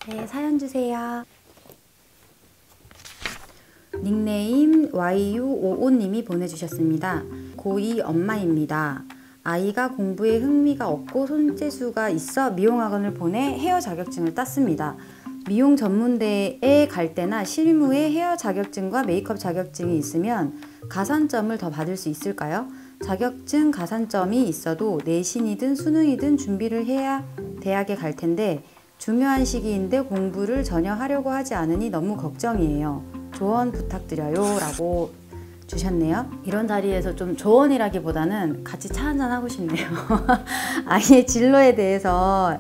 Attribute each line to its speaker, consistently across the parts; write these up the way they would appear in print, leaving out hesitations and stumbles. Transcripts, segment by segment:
Speaker 1: 네, 사연 주세요. 닉네임 YU55님이 보내주셨습니다. 고2 엄마입니다. 아이가 공부에 흥미가 없고 손재주가 있어 미용학원을 보내 헤어 자격증을 땄습니다. 미용 전문대에 갈 때나 실무에 헤어 자격증과 메이크업 자격증이 있으면 가산점을 더 받을 수 있을까요? 자격증 가산점이 있어도 내신이든 수능이든 준비를 해야 대학에 갈 텐데 중요한 시기인데 공부를 전혀 하려고 하지 않으니 너무 걱정이에요. 조언 부탁드려요 라고 주셨네요. 이런 자리에서 좀 조언이라기보다는 같이 차 한잔 하고 싶네요. 아이의 진로에 대해서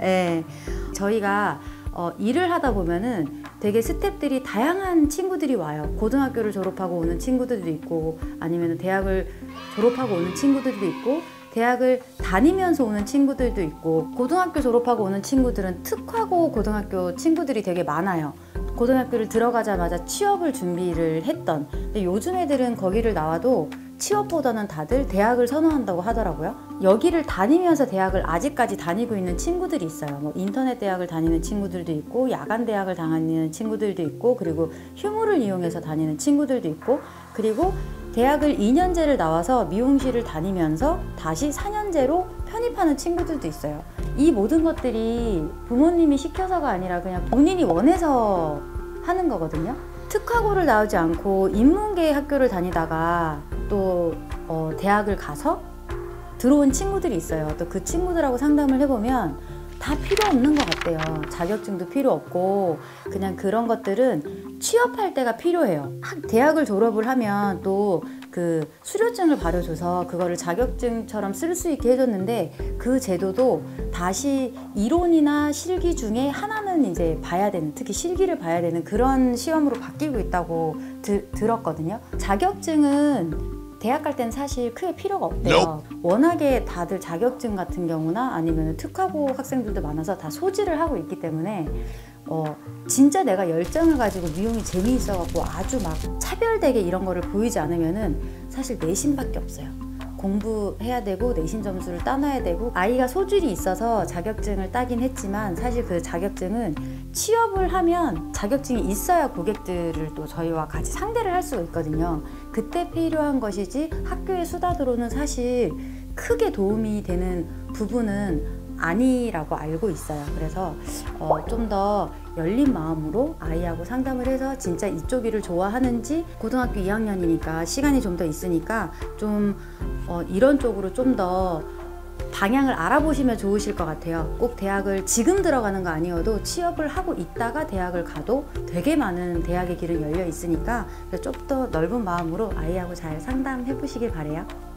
Speaker 1: 저희가 일을 하다 보면은 되게 스텝들이 다양한 친구들이 와요. 고등학교를 졸업하고 오는 친구들도 있고 아니면 대학을 졸업하고 오는 친구들도 있고 대학을 다니면서 오는 친구들도 있고 고등학교 졸업하고 오는 친구들은 특화고 고등학교 친구들이 되게 많아요. 고등학교를 들어가자마자 취업을 준비를 했던, 근데 요즘 애들은 거기를 나와도 취업보다는 다들 대학을 선호한다고 하더라고요. 여기를 다니면서 대학을 아직까지 다니고 있는 친구들이 있어요. 뭐 인터넷 대학을 다니는 친구들도 있고 야간 대학을 다니는 친구들도 있고 그리고 휴무를 이용해서 다니는 친구들도 있고 그리고 대학을 2년제를 나와서 미용실을 다니면서 다시 4년제로 편입하는 친구들도 있어요. 이 모든 것들이 부모님이 시켜서가 아니라 그냥 본인이 원해서 하는 거거든요. 특화고를 나오지 않고 인문계 학교를 다니다가 또 대학을 가서 들어온 친구들이 있어요. 또 그 친구들하고 상담을 해보면 다 필요 없는 것 같대요. 자격증도 필요 없고 그냥 그런 것들은 취업할 때가 필요해요. 대학을 졸업을 하면 또 그 수료증을 발효줘서 그거를 자격증처럼 쓸 수 있게 해줬는데 그 제도도 다시 이론이나 실기 중에 하나는 이제 봐야 되는, 특히 실기를 봐야 되는 그런 시험으로 바뀌고 있다고 들었거든요. 자격증은 대학 갈 때는 사실 크게 필요가 없대요. 워낙에 다들 자격증 같은 경우나 아니면 특화고 학생들도 많아서 다 소지를 하고 있기 때문에 진짜 내가 열정을 가지고 미용이 재미있어갖고 아주 막 차별되게 이런 거를 보이지 않으면은 사실 내신밖에 없어요. 공부해야 되고 내신 점수를 따놔야 되고 아이가 소질이 있어서 자격증을 따긴 했지만 사실 그 자격증은 취업을 하면 자격증이 있어야 고객들을 또 저희와 같이 상대를 할 수가 있거든요. 그때 필요한 것이지 학교에 수다들어는 사실 크게 도움이 되는 부분은 아니라고 알고 있어요. 그래서 좀 더 열린 마음으로 아이하고 상담을 해서 진짜 이쪽 일을 좋아하는지 고등학교 2학년이니까 시간이 좀 더 있으니까 좀 이런 쪽으로 좀 더 방향을 알아보시면 좋으실 것 같아요. 꼭 대학을 지금 들어가는 거 아니어도 취업을 하고 있다가 대학을 가도 되게 많은 대학의 길은 열려 있으니까 좀 더 넓은 마음으로 아이하고 잘 상담해 보시길 바래요.